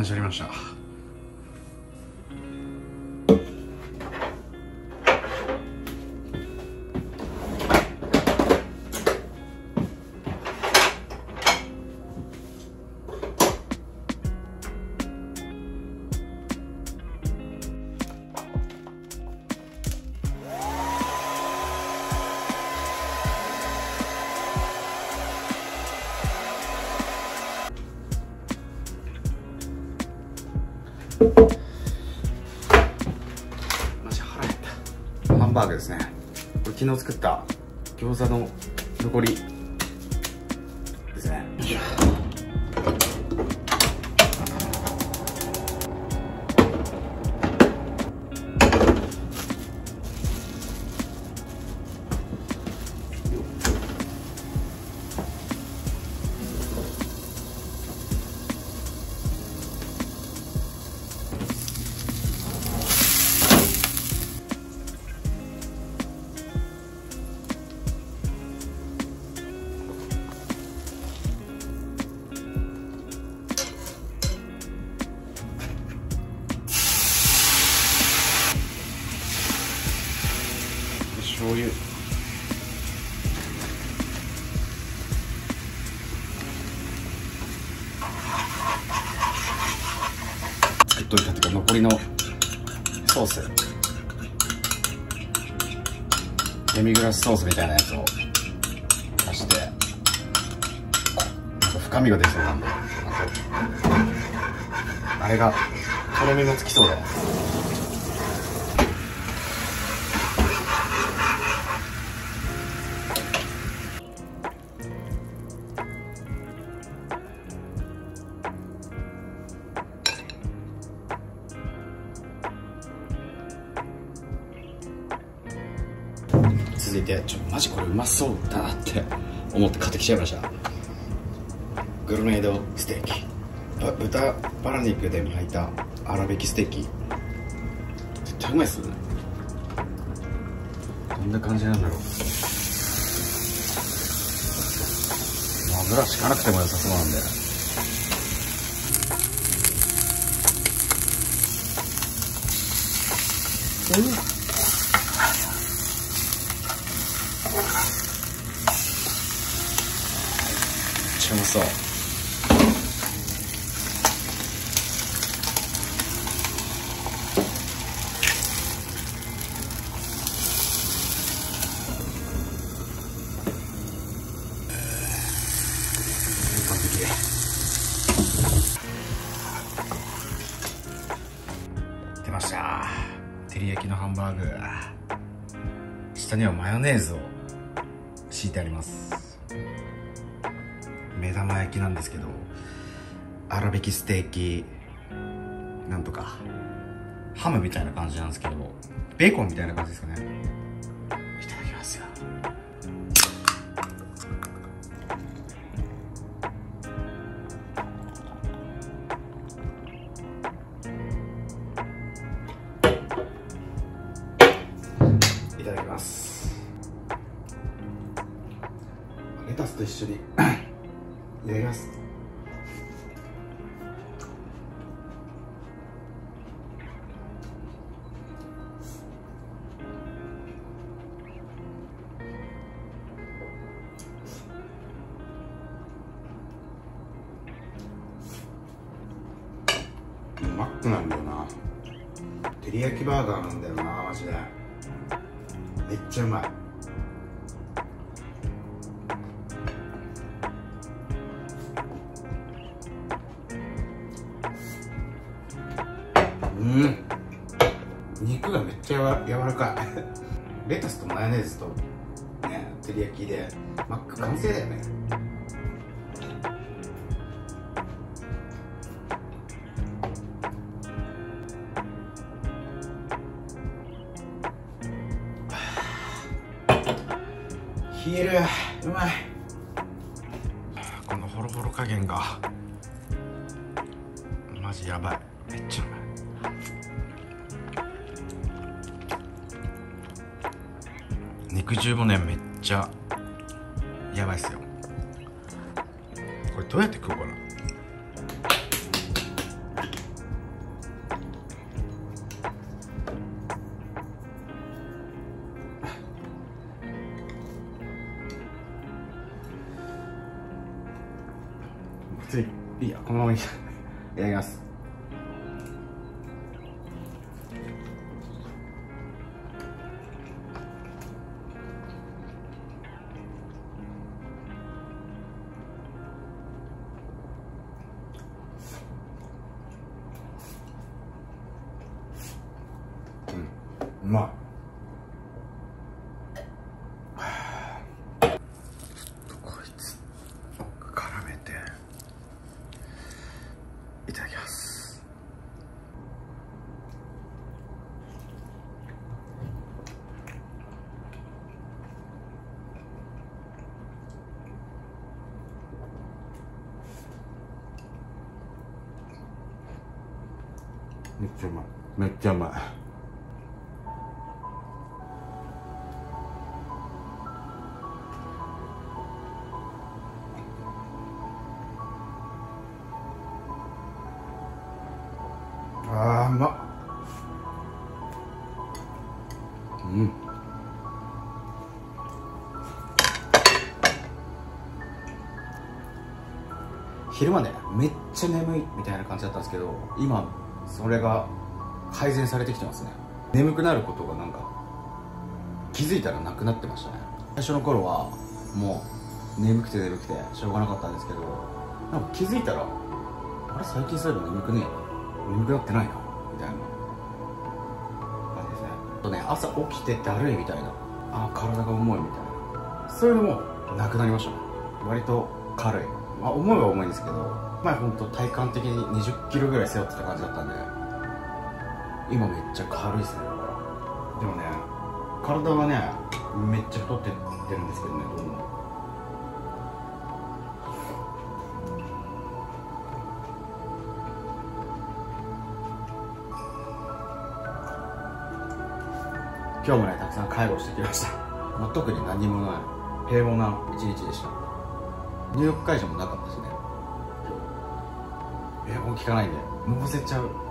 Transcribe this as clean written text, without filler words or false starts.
断捨離ました。マジ腹減った。ハンバーグですね。これ昨日作った餃子の残りですね。よいしょ。醤油、作っといたっていうか残りのソース、デミグラスソースみたいなやつを足して、なんか深みが出そうなんで、あれがとろみもつきそうで。続いてマジこれうまそうだなって思って買ってきちゃいました。グルメイドステーキ、豚バラ肉で巻いた粗挽きステーキ、絶対うまいっすよね。どんな感じなんだろう。油敷かなくても良さそうなんで。めっちゃうまそう。完璧。出ました。照り焼きのハンバーグ。下にはマヨネーズを敷いてあります。目玉焼きなんですけど、粗挽きステーキなんとかハムみたいな感じなんですけど、ベーコンみたいな感じですかね。いただきますよ。いただきます。レタスと一緒にいただきます。マックなんだよな。照り焼きバーガーなんだよな、マジで。めっちゃうまい。肉がめっちゃ柔らかいレタスとマヨネーズとね、照り焼きでマック完成だよね。冷える。うまい。このホロホロ加減がマジやばい。めっちゃうまい。肉汁もね、めっちゃやばいっすよ。これどうやって食おうかな。 ついいや、このままいいや。いただきます。うまい。こいつ絡めていただきます。めっちゃうまい。めっちゃうまい。あー、うまっ。うん。昼間ね、めっちゃ眠いみたいな感じだったんですけど、今それが改善されてきてますね。眠くなることがなんか気づいたらなくなってましたね。最初の頃はもう眠くてしょうがなかったんですけど、なんか気づいたら、あれ最近そういえば眠くねえな、眠くなってないなみたいな感じですね。あとね、朝起きてだるいみたいな、あ、体が重いみたいな、そういうのもなくなりましたね。割と軽い、まあ重いは重いんですけど、前ほんと体感的に20キロぐらい背負ってた感じだったんで、今めっちゃ軽いですね。だからでもね、体がねめっちゃ太ってってるんですけどね、どんどん。今日もね、たくさん介護してきました。もう特に何もない平凡な一日でした。入浴会場もなかったしね。エアコン効かないんでのぼせちゃう